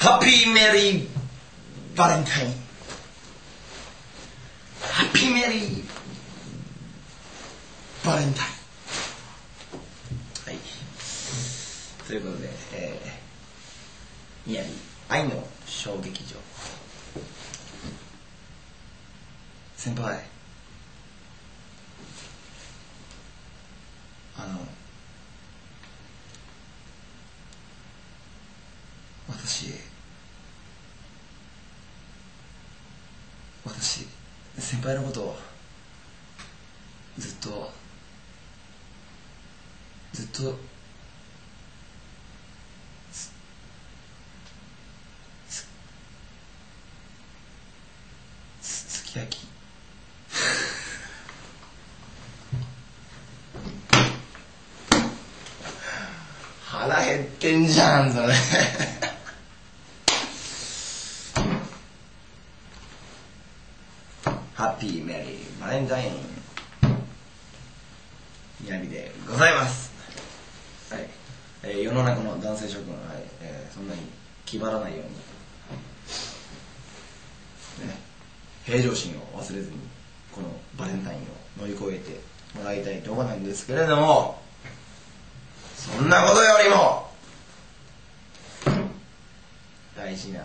ハッピーメリーバレンタイン。ハッピーメリーバレンタイン。はい。ということで、宮城愛の小劇場。先輩、私先輩のことをずっと好き焼き腹減ってんじゃんそれハッピーメリーバレンタイン宮城でございます。はい、世の中の男性諸君は、そんなに気張らないように、ね、平常心を忘れずにこのバレンタインを乗り越えてもらいたいところなんですけれども、そんなことよりも大事な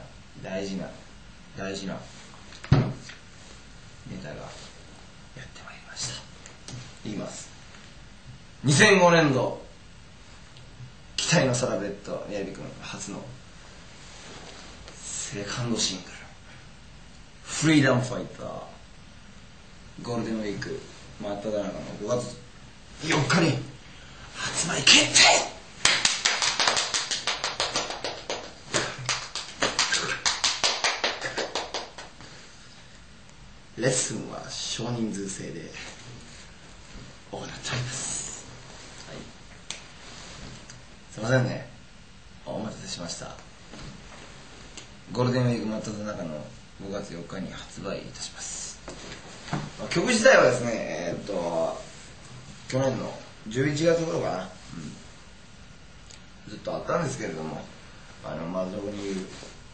ネタがやってまいりました。言います。2005年度期待のサラブレッド宮城君初のセカンドシングルフリーダムファイター、ゴールデンウィーク真っ只中の5月4日に発売決定。レッスンは少人数制で行っております。はい、すいませんね、お待たせしました。ゴールデンウィーク真っ只中の5月4日に発売いたします。曲自体はですね、去年の11月頃かな、ずっとあったんですけれども、そこに言う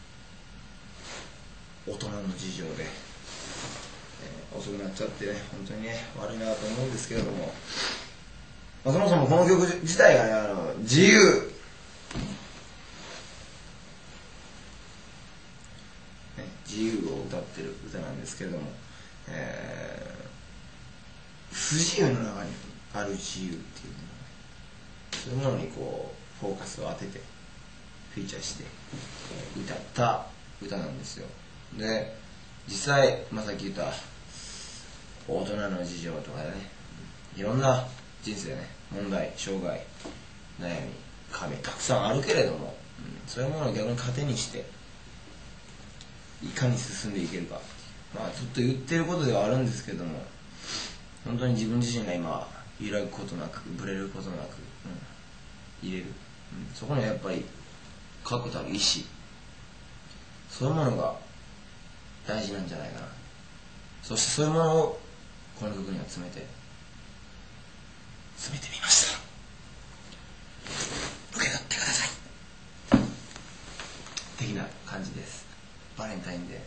大人の事情で、遅くなっちゃってね、本当にね悪いなと思うんですけれども、そもそもこの曲自体がね、自由、自由を歌ってる歌なんですけれども、不自由の中にある自由っていうそういうものにこうフォーカスを当ててフィーチャーして、歌った歌なんですよ。で実際、さっき言った大人の事情とかね、いろんな人生ね、問題、障害、悩み、壁たくさんあるけれども、そういうものを逆に糧にしていかに進んでいけるか、ずっと言ってることではあるんですけども、本当に自分自身が今揺らぐことなく、ぶれることなく、入れる、そこにはやっぱり確たる意志、そういうものが大事なんじゃないかな。そしてそういうものをこの曲には詰めてみました。受け取ってください的な感じです。バレンタインで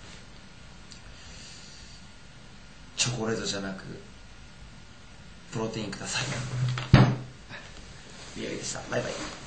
チョコレートじゃなくプロテインください。宮城でした。バイバイ。